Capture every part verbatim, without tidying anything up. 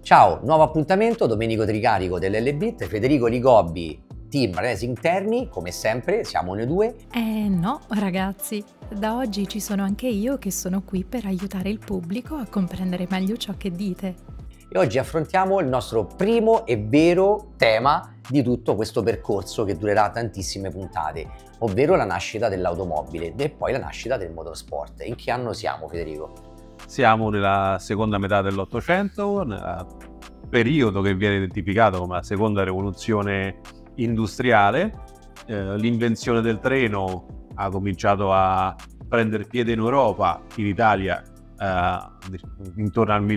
Ciao, nuovo appuntamento, Domenico Tricarico dell'Elebit, Federico Ligobbi, team Racing Terni, come sempre siamo noi due. Eh no, ragazzi, da oggi ci sono anche io che sono qui per aiutare il pubblico a comprendere meglio ciò che dite. E oggi affrontiamo il nostro primo e vero tema di tutto questo percorso che durerà tantissime puntate, ovvero la nascita dell'automobile e poi la nascita del motorsport. In che anno siamo, Federico? Siamo nella seconda metà dell'Ottocento, nel periodo che viene identificato come la seconda rivoluzione industriale. Eh, l'invenzione del treno ha cominciato a prendere piede in Europa, in Italia eh, intorno al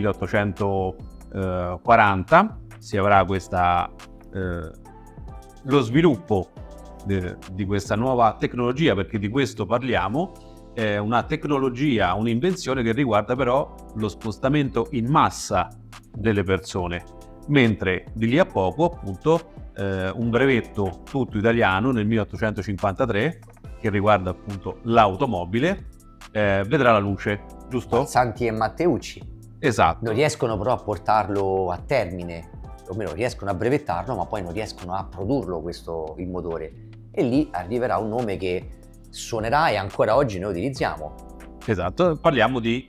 milleottocentoquaranta. Si avrà questa, eh, lo sviluppo de, di questa nuova tecnologia, perché di questo parliamo. È una tecnologia, un'invenzione che riguarda però lo spostamento in massa delle persone, mentre di lì a poco appunto eh, un brevetto tutto italiano nel milleottocentocinquantatré che riguarda appunto l'automobile eh, vedrà la luce, giusto? Santi e Matteucci. Esatto. Non riescono però a portarlo a termine, o meno riescono a brevettarlo, ma poi non riescono a produrlo questo, il motore. E lì arriverà un nome che suonerà e ancora oggi noi utilizziamo. Esatto, parliamo di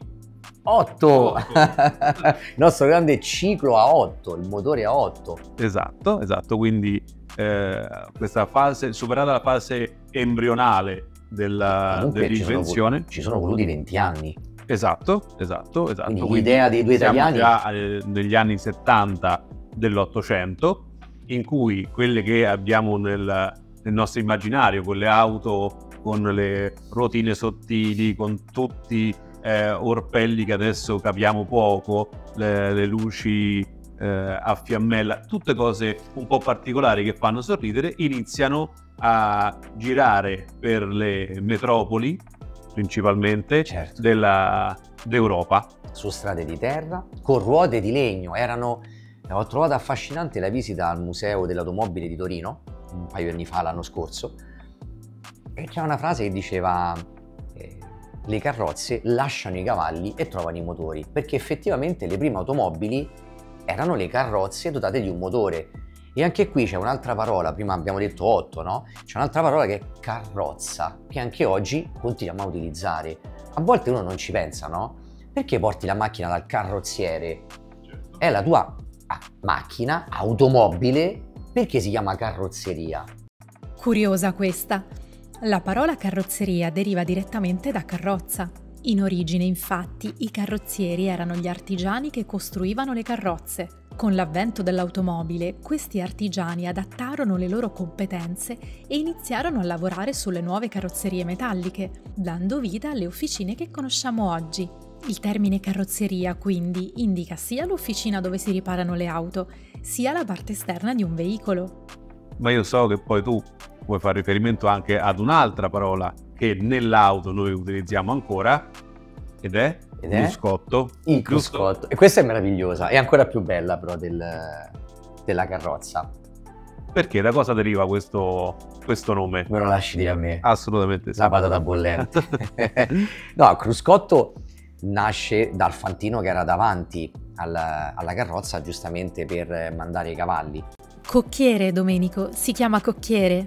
otto, il nostro grande ciclo a otto, il motore a otto. Esatto, esatto, quindi eh, questa fase, superata la fase embrionale della, dell'invenzione. Ci sono voluti venti anni. Esatto, esatto, esatto. Quindi l'idea dei due italiani. Siamo già eh, negli anni settanta dell'Ottocento, in cui quelle che abbiamo nel, nel nostro immaginario, con le auto con le ruotine sottili, con tutti eh, orpelli che adesso capiamo poco, le, le luci eh, a fiammella, tutte cose un po' particolari che fanno sorridere, iniziano a girare per le metropoli, principalmente, certo, della, d'Europa. Su strade di terra, con ruote di legno. Erano, ho trovato affascinante la visita al Museo dell'Automobile di Torino, un paio di anni fa, l'anno scorso, e c'è una frase che diceva eh, le carrozze lasciano i cavalli e trovano i motori, perché effettivamente le prime automobili erano le carrozze dotate di un motore. E anche qui c'è un'altra parola, prima abbiamo detto otto, no? C'è un'altra parola che è carrozza, che anche oggi continuiamo a utilizzare. A volte uno non ci pensa, no? Perché porti la macchina dal carrozziere? È la tua ah, macchina, automobile, perché si chiama carrozzeria? Curiosa questa. La parola carrozzeria deriva direttamente da carrozza. In origine, infatti, i carrozzieri erano gli artigiani che costruivano le carrozze. Con l'avvento dell'automobile, questi artigiani adattarono le loro competenze e iniziarono a lavorare sulle nuove carrozzerie metalliche, dando vita alle officine che conosciamo oggi. Il termine carrozzeria, quindi, indica sia l'officina dove si riparano le auto, sia la parte esterna di un veicolo. Ma io so che poi tu vuoi fare riferimento anche ad un'altra parola che nell'auto noi utilizziamo ancora, ed è, ed è? cruscotto. Il cruscotto. E questa è meravigliosa, è ancora più bella però del, della carrozza. Perché? Da cosa deriva questo, questo nome? Me lo lasci dire a me? Assolutamente sì. La patata bollente. No, il cruscotto nasce dal fantino che era davanti alla, alla carrozza, giustamente per mandare i cavalli. Cocchiere, Domenico, si chiama cocchiere.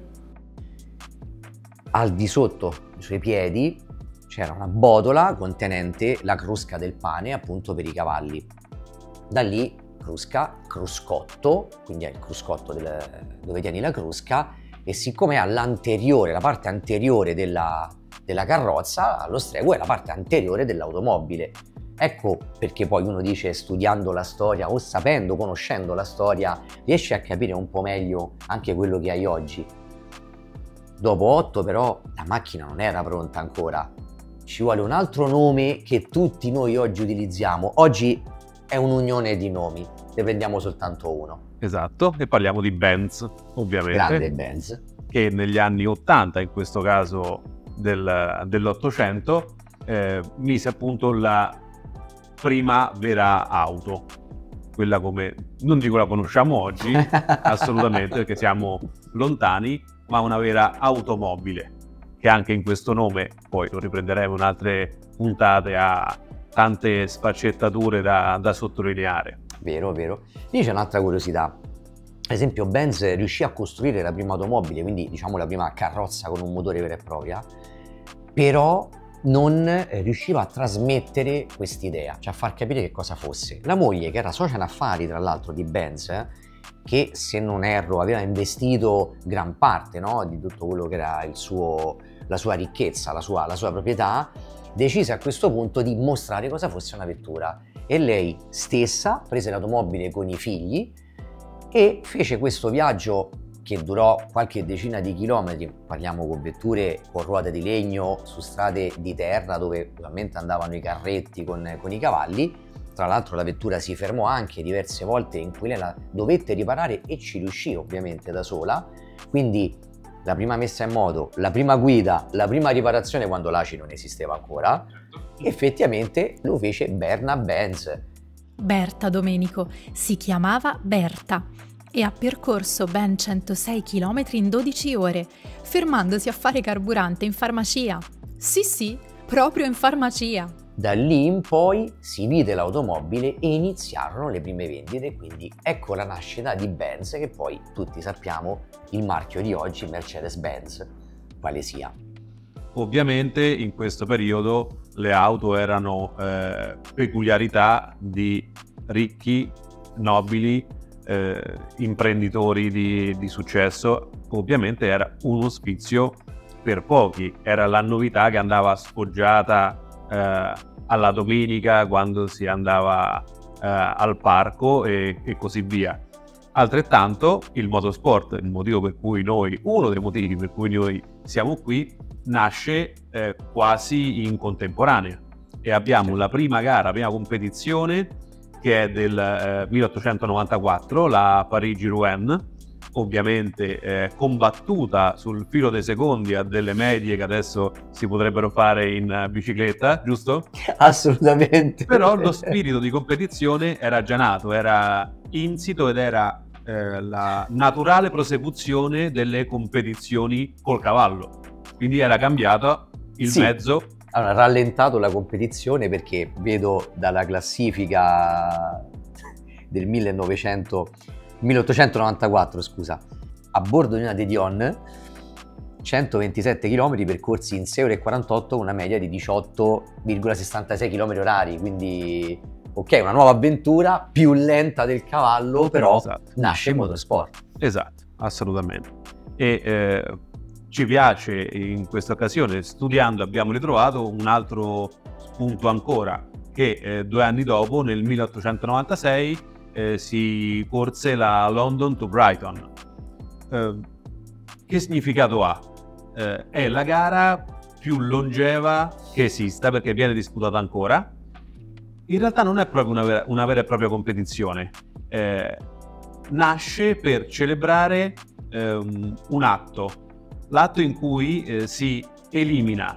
Al di sotto i suoi piedi c'era una botola contenente la crusca del pane, appunto per i cavalli. Da lì crusca, cruscotto, quindi è il cruscotto del, dove tieni la crusca, e siccome all'anteriore, la parte anteriore della, della carrozza, allo strego è la parte anteriore dell'automobile. Ecco perché poi uno dice, studiando la storia o sapendo, conoscendo la storia, riesci a capire un po' meglio anche quello che hai oggi. Dopo otto però la macchina non era pronta ancora, ci vuole un altro nome che tutti noi oggi utilizziamo. Oggi è un'unione di nomi, ne prendiamo soltanto uno. Esatto, e parliamo di Benz, ovviamente. Grande Benz. Che negli anni ottanta, in questo caso del, dell'Ottocento, eh, mise appunto la prima vera auto. Quella come, non dico la conosciamo oggi, assolutamente, perché siamo lontani, ma una vera automobile, che anche in questo nome, poi lo riprenderemo in altre puntate, ha tante sfaccettature da, da sottolineare. Vero, vero. Lì c'è un'altra curiosità. Ad esempio Benz riuscì a costruire la prima automobile, quindi diciamo la prima carrozza con un motore vero e propria, però non riusciva a trasmettere quest'idea, cioè a far capire che cosa fosse. La moglie, che era socia in affari tra l'altro di Benz, che se non erro aveva investito gran parte, no, di tutto quello che era il suo, la sua ricchezza, la sua, la sua proprietà, decise a questo punto di mostrare cosa fosse una vettura e lei stessa prese l'automobile con i figli e fece questo viaggio che durò qualche decina di chilometri, parliamo con vetture con ruote di legno su strade di terra dove ovviamente andavano i carretti con, con i cavalli. Tra l'altro la vettura si fermò anche diverse volte in cui lei la dovette riparare e ci riuscì ovviamente da sola, quindi la prima messa in moto, la prima guida, la prima riparazione quando l'A C I non esisteva ancora, effettivamente lo fece Berna Benz. Berta, Domenico, si chiamava Berta e ha percorso ben centosei chilometri in dodici ore, fermandosi a fare carburante in farmacia. Sì, sì, proprio in farmacia. Da lì in poi si vide l'automobile e iniziarono le prime vendite, quindi ecco la nascita di Benz, che poi tutti sappiamo il marchio di oggi, Mercedes-Benz, quale sia. Ovviamente in questo periodo le auto erano eh, peculiarità di ricchi, nobili, eh, imprenditori di, di successo. Ovviamente era uno sfizio per pochi, era la novità che andava sfoggiata eh, alla domenica quando si andava eh, al parco e, e così via. Altrettanto il motorsport, il motivo per cui noi, uno dei motivi per cui noi siamo qui, nasce eh, quasi in contemporanea e abbiamo la prima gara, la prima competizione che è del eh, milleottocentonovantaquattro, la Parigi-Rouen, ovviamente eh, combattuta sul filo dei secondi a delle medie che adesso si potrebbero fare in uh, bicicletta, giusto? Assolutamente. Però lo spirito di competizione era già nato, era insito ed era eh, la naturale prosecuzione delle competizioni col cavallo. Quindi era cambiato il sì. mezzo. Allora, rallentato la competizione perché vedo dalla classifica del millenovecento, milleottocentonovantaquattro, scusa, a bordo di una De Dion, centoventisette chilometri percorsi in sei ore e quarantotto con una media di diciotto virgola sessantasei chilometri orari, quindi ok, una nuova avventura più lenta del cavallo, però esatto. Nasce il motorsport. Esatto, assolutamente. E eh, ci piace in questa occasione, studiando abbiamo ritrovato un altro spunto ancora, che eh, due anni dopo, nel milleottocentonovantasei, eh, si corse la London to Brighton. Eh, che significato ha? Eh, è la gara più longeva che esista perché viene disputata ancora. In realtà non è proprio una vera, una vera e propria competizione, eh, nasce per celebrare eh, un atto, l'atto in cui eh, si elimina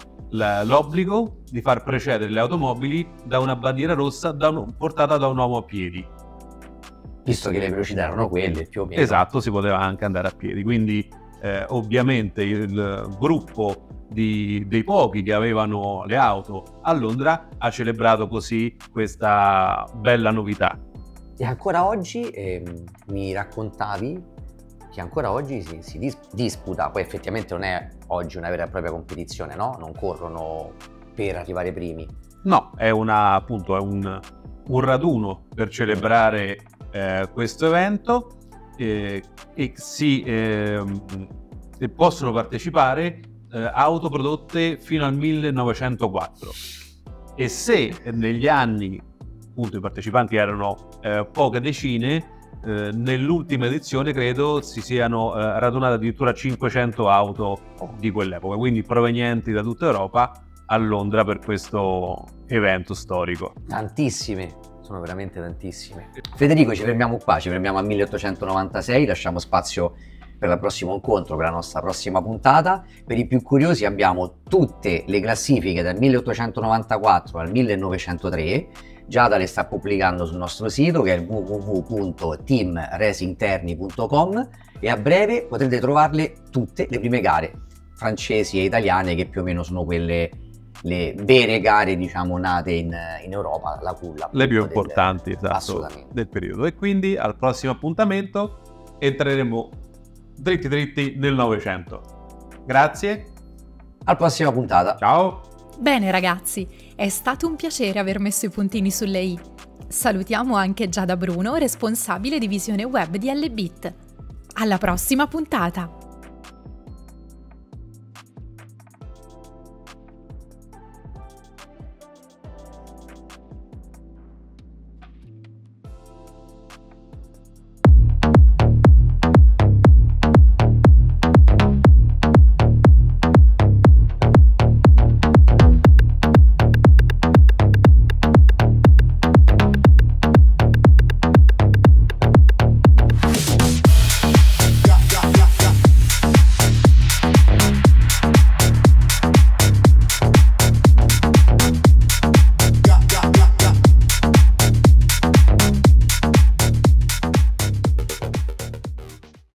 l'obbligo di far precedere le automobili da una bandiera rossa da un, portata da un uomo a piedi. Visto che le velocità erano quelle, più o meno. Esatto, si poteva anche andare a piedi, quindi eh, ovviamente il gruppo di, dei pochi che avevano le auto a Londra ha celebrato così questa bella novità. E ancora oggi eh, mi raccontavi che ancora oggi si, si dis- disputa, poi effettivamente non è oggi una vera e propria competizione, no? Non corrono per arrivare primi. No, è una, appunto, è un, un raduno per celebrare eh, questo evento eh, e si eh, e possono partecipare eh, auto prodotte fino al millenovecentoquattro. E se negli anni, appunto, i partecipanti erano eh, poche decine, Eh, nell'ultima edizione credo si siano eh, radunate addirittura cinquecento auto di quell'epoca, quindi provenienti da tutta Europa a Londra per questo evento storico. Tantissime, sono veramente tantissime. Federico, ci fermiamo qua, ci fermiamo a milleottocentonovantasei, lasciamo spazio per il prossimo incontro, per la nostra prossima puntata. Per i più curiosi abbiamo tutte le classifiche dal milleottocentonovantaquattro al millenovecentotre. Giada le sta pubblicando sul nostro sito, che è il w w w punto team racingterni punto com, e a breve potrete trovarle tutte le prime gare francesi e italiane, che più o meno sono quelle le vere gare, diciamo, nate in, in Europa, la culla. Le più del- importanti, esatto, assolutamente. del periodo. E quindi al prossimo appuntamento entreremo dritti dritti nel Novecento. Grazie, Alla prossima puntata. ciao! Bene ragazzi, è stato un piacere aver messo i puntini sulle i. Salutiamo anche Giada Bruno, responsabile di visione web di L-Bit. Alla prossima puntata!